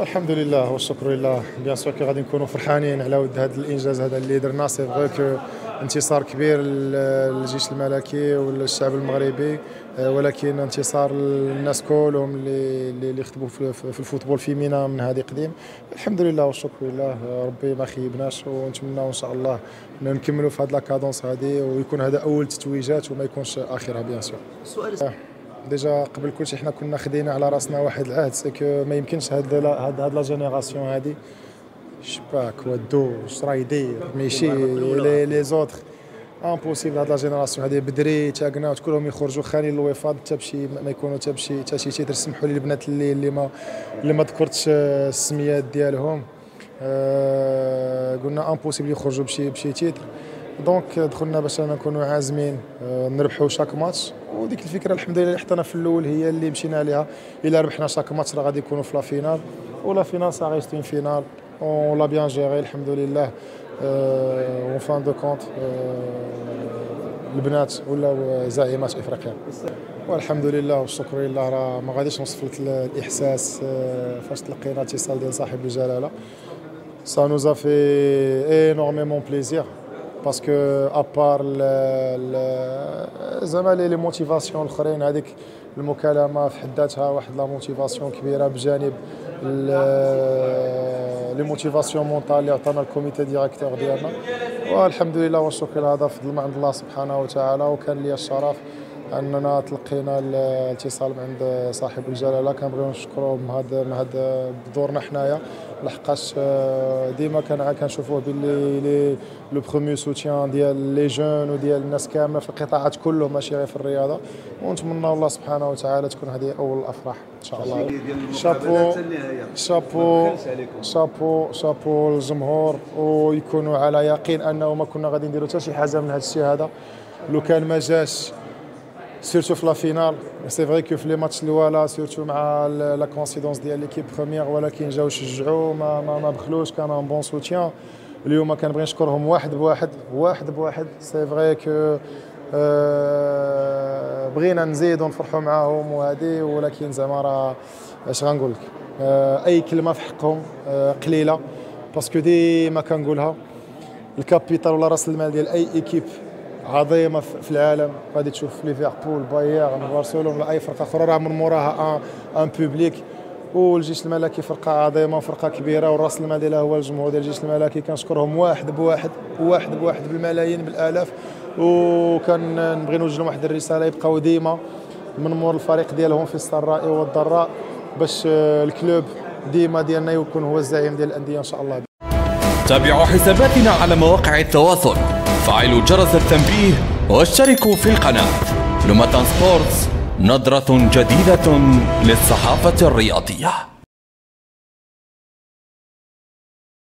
الحمد لله والشكر لله. بيان سور كي غادي نكونوا فرحانين على ود هذا الانجاز هذا اللي درنا. سي فغي كو انتصار كبير للجيش الملكي والشعب المغربي، ولكن انتصار للناس كلهم اللي خدموا في الفوتبول فيمينا من هذه قديم. الحمد لله والشكر لله، ربي ما خيبناش، ونتمنى ان شاء الله نكملوا في هذه لاكادونس هذه ويكون هذا اول تتويجات وما يكونش اخرها. بيان سور ديجا قبل كلشي حنا كنا خدينا على راسنا واحد العهد، سي كو ما يمكنش هاد لا جينيراسيون هادي شباك ودو شرايدي ميشي لي زوتر امبوسيبل. هاد لا جينيراسيون هادي بدري تاقنا كلهم يخرجوا خالي الوفاض حتى شي ما يكونوا حتى شي تيتر. سمحوا لي البنات اللي ما ذكرتش السميات ديالهم، قلنا امبوسيبل يخرجوا بشي تيتر. دونك دخلنا باش نكونوا عازمين نربحوا شاك ماتش، وديك الفكره الحمد لله اللي حطينا في الاول هي اللي مشينا عليها. الا ربحنا شاك ماتش راه غادي يكونوا في لا فينال، ولا فينال سا ريست اون فينال اون لا بيان جيري الحمد لله. اون فان دو كونت البنات ولاو زعيمات افريقيا والحمد لله والشكر لله. راه ما غاديش نوصف لك الاحساس فاش تلقينا اتصال ديال صاحب الجلاله. سا نوزا في انورميمون بليزير parce que à part زعما لي موتيفاسيون الاخرين، هذيك المكالمه في حد ذاتها واحد لا موتيفاسيون كبيره، بجانب لي موتيفاسيون مونطال اللي عطانا الكوميتي ديريكتور ديالنا. والحمد لله والشكر، هذا فضل من عند الله سبحانه وتعالى. وكان لي الشرف اننا تلقينا الاتصال من عند صاحب الجلاله. كنبغيو نشكروه من هذا بدورنا حنايا، لحقاش ديما كنشوفوه باللي لو بروميير سوتيان ديال لي جون وديال الناس كامله في القطاعات كلهم ماشي غير في الرياضه. ونتمنى الله سبحانه وتعالى تكون هذه اول الافراح ان شاء الله. شابو شابو شابو شابو للجمهور، ويكونوا على يقين انه ما كنا غادي نديروا حتى شي حاجه من هذا الشيء هذا لو كان ما جاش، سيرتو في لا فينال. سي فري كو في لي ماتش الاولى سيرتو مع لا كونسيدونس ديال ليكيب بروميير، ولكن جاو شجعوا ما بخلوش، كان ان بون سوتيان. اليوم كنبغي نشكرهم واحد بواحد. سي فري كو بغينا نزيدوا نفرحوا معاهم وهذه، ولكن زعما راه اش غنقول لك، اي كلمه في حقهم قليله، باسكو ديما كنقولها الكابيتال ولا راس المال ديال اي ايكيب عظيمه في العالم غادي تشوف ليفربول، بايرن، برشلونه ولا اي فرقه اخرى راه من موراها ان بوبليك. والجيش الملكي فرقه عظيمه، فرقه كبيره، والراس المال ديالها هو الجمهور ديال الجيش الملكي. كنشكرهم واحد بواحد بالملايين بالالاف. وكنبغي نوجه لهم واحد الرساله، يبقاو ديما من مور الفريق ديالهم في السراء والضراء، باش الكلوب ديما ديالنا يكون هو الزعيم ديال الانديه ان شاء الله. تابعوا حساباتنا على مواقع التواصل، فعلوا جرس التنبيه واشتركوا في القناة. لوماتان سبورتس، نظرة جديدة للصحافة الرياضية.